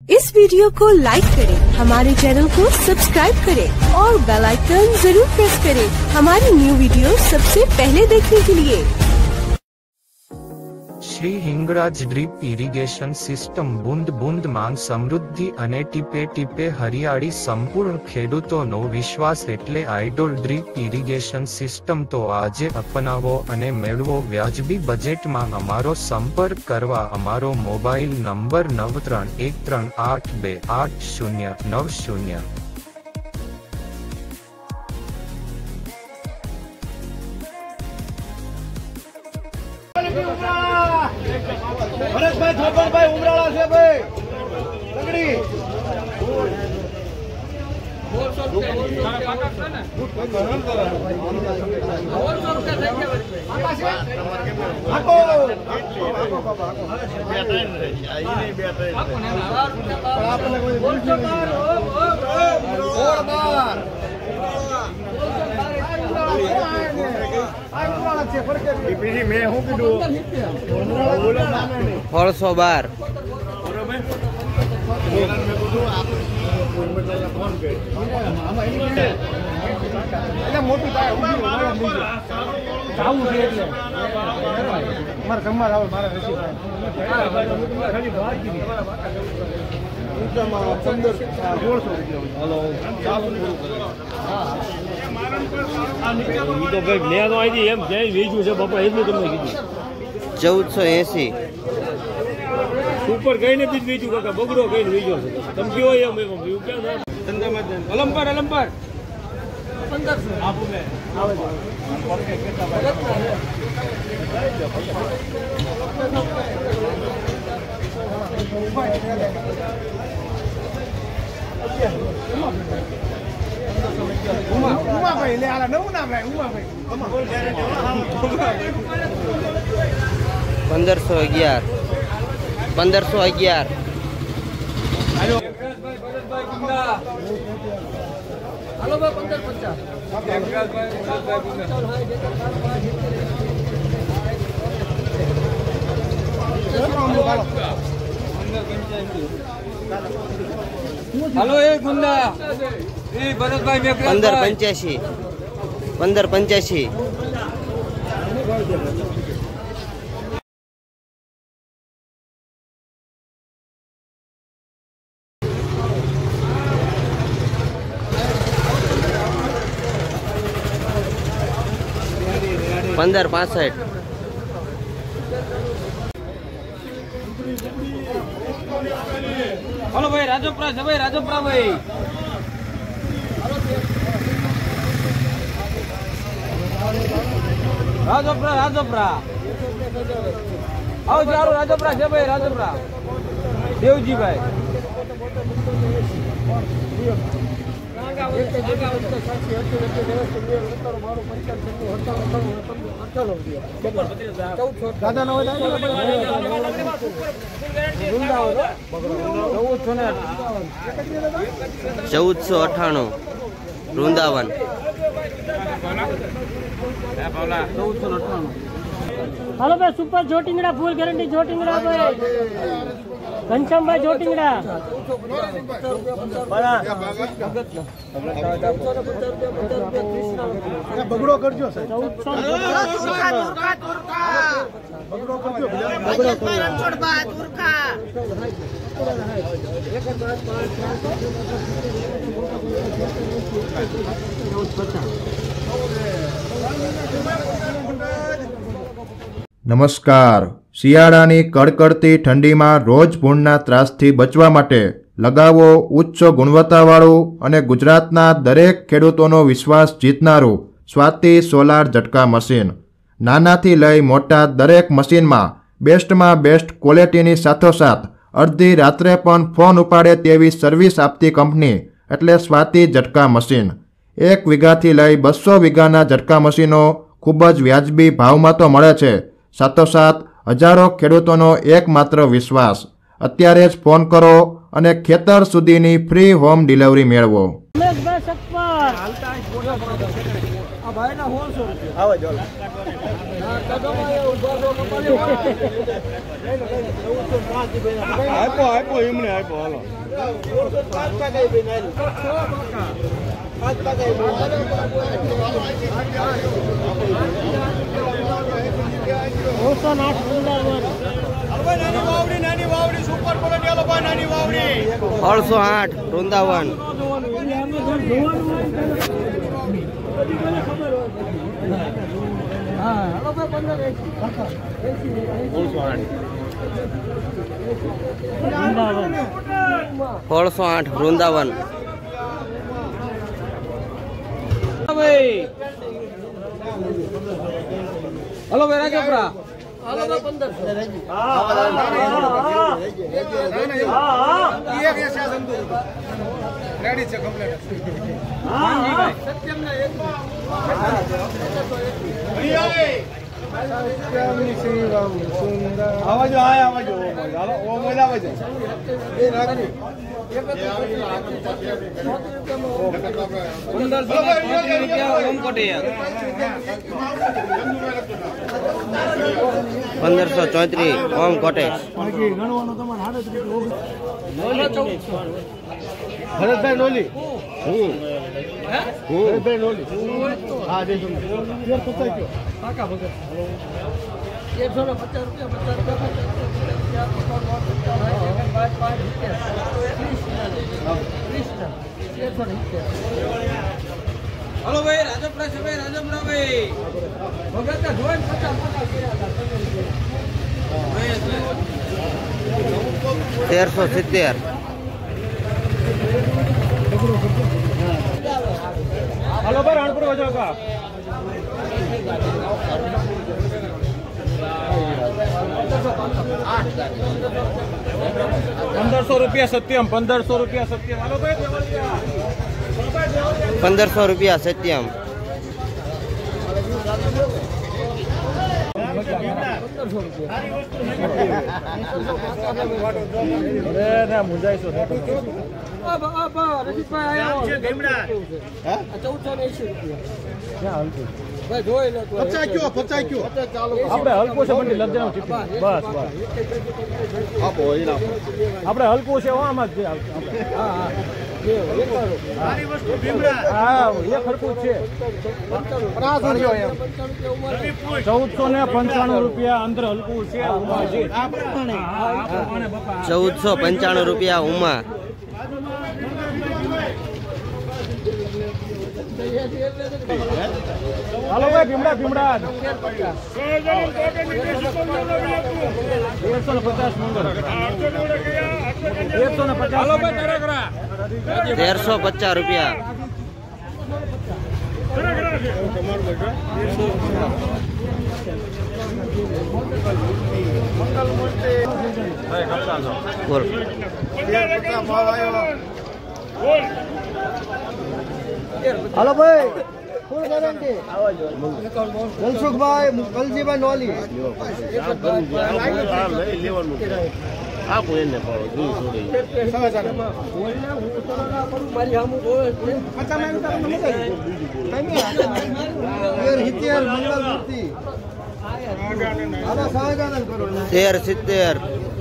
इस वीडियो को लाइक करें, हमारे चैनल को सब्सक्राइब करें और बेल आइकन जरूर प्रेस करें हमारी न्यू वीडियो सबसे पहले देखने के लिए। Shri Hingraj drip irrigation system बूंद बूंद मां समृद्धि अने टीपे टीपे हरियाળી संपूर्ण खेडूतोनो विश्वास एटले आइडोल ड्रीप इरिगेशन सिस्टम तो आजे अपनावो अने मेळवो व्याजबी बजेट में अमारो संपर्क करवा अमारो मोबाइल नंबर 9313828090। ભરતભાઈ છોપનભાઈ ઉમરાળા છે ભાઈ લગડી મેં શું કીધું 412 મોટું થાય આવું છે એટલે મારે જમવા આવો મારા રસી ખાલી વાત કીધી 1480 ઉપર કઈ નથી વેચ્યું કાકા બગડો કઈ વેચ્યો છે તમે કયો એમ ક્યાં અલંપાર 1500 આપું મે આવે ઉમાભાઈ લે આલા નવું નામ રાય ઉમાભાઈ 1511 હાલો ભરતભાઈ ગુંડા હાલો ભાઈ 1585 હાલો એ ગુંડા એ ભરતભાઈ 1585 1565 હાલો ભાઈ રાજપરા છે ભાઈ રાજપરા ભાઈ રાજપરા આવો ચાલો રાજપરા છે ભાઈ રાજપરા દેવજી ભાઈ દાદા નો 1498 વૃંદાવન हेलो भाई super Jotingda full guarantee Jotingda भाई घनश्याम भाई जोटिंगड़ा બગડો કરજો સાહેબ 14 નમસ્કાર। શિયાળાની કડકડતી ઠંડીમાં રોજ ભૂંડના ત્રાસથી બચવા માટે લગાવો ઉચ્ચ ગુણવત્તાવાળું અને ગુજરાતના દરેક ખેડૂતોનો વિશ્વાસ જીતનારું સ્વાતિ સોલાર ઝટકા મશીન। નાનાથી લઈ મોટા દરેક મશીનમાં બેસ્ટમાં બેસ્ટ ક્વોલિટીની સાથોસાથ અડધી રાત્રે પણ ફોન ઉપાડે તેવી સર્વિસ આપતી કંપની એટલે સ્વાતિ ઝટકા મશીન। 1 વીઘાથી લઈ 200 વીઘાના ઝટકા મશીનો ખૂબ જ વ્યાજબી ભાવમાં તો મળે છે, સાથોસાથ હજારો ખેડૂતોનો એકમાત્ર વિશ્વાસ। અત્યારે જ ફોન કરો અને ખેતર સુધીની ફ્રી હોમ ડિલિવરી મેળવો। આ ભાઈના 1600 રૂપિયા આવે જો આપ્યો એમને આપ્યો હાલો 308 વૃંદાવન 308 વૃંદાવન હલો ભાઈ રાજપરા રેડી છે કમ્પ્લીટ આવાજો આવાજો હાલો ઓ મોલા આવાજો એ રાખી 1534 ઓમ કોટેજ ભરતભાઈ નોલી ભરતભાઈ નોલી હા દે તમે 1350 કાકા ભગત 1350 હલો ભાઈ રાજપરા છે ભાઈ રાજપરા ભાઈ ભગત જોઈન 1370 હલો ભાઈ રાણપુર વજો કા 1500 રૂપિયા સત્યમ 1500 રૂપિયા સત્યમ હાલો ભાઈ 1500 રૂપિયા સત્યમ આપણે હલકો છે બંડી લજ્જાનું ચીપી બસ બસ આપો આપણે હલકો છે આમાં જ હા એ ખરખું છે 1495 રૂપિયા અંદર હલકું છે 1495 રૂપિયા ઉમા હાલો ભાઈ ભીમડા ભીમડા 1350 રૂપિયા બોલ હાલો ભાઈ ફૂલ ગેરંટી મનસુખભાઈ કલજીભાઈ નોલી આપો એને તેર સિત્તેર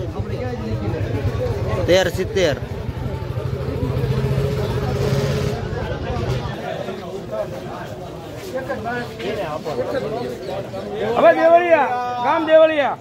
હવે દેવળિયા ગામ દેવળિયા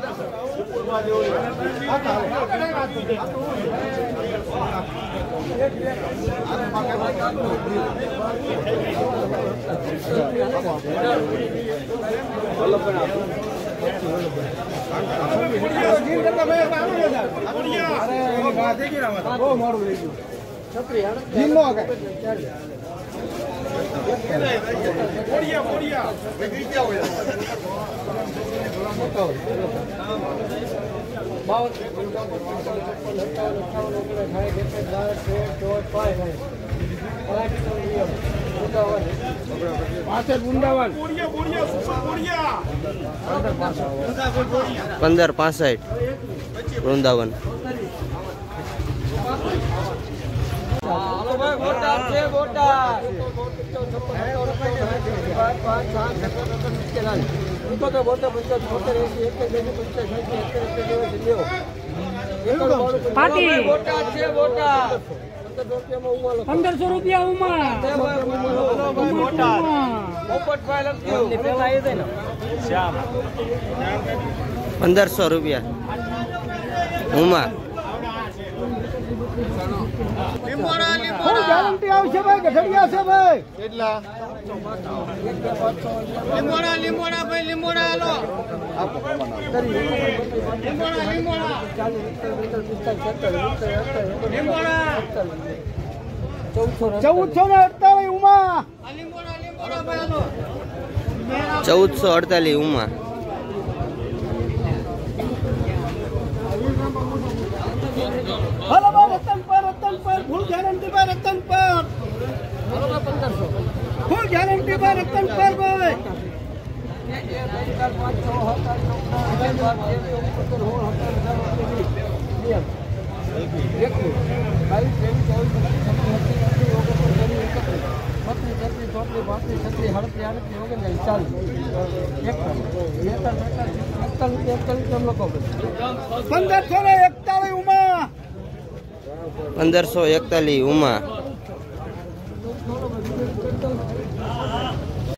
વૃંદાવન 1565 વૃંદાવન પાટી 1500 રૂપિયા ઉમા 1500 રૂપિયા ઉમા ગેરંટી આવશે ભાઈ ગઢડિયા છે ભાઈ કેટલા લીમોડા ભાઈ લીમોડા હાલો લીમોડા 1448 ઉમા 1448 ઉમા હાલો ભાઈ રતન પર ફૂલ ગેરંટી પર રતન પર ફૂલ ગેરંટી પર રતન પર ભાઈ પંદરસો એકતાલીસ ઉમા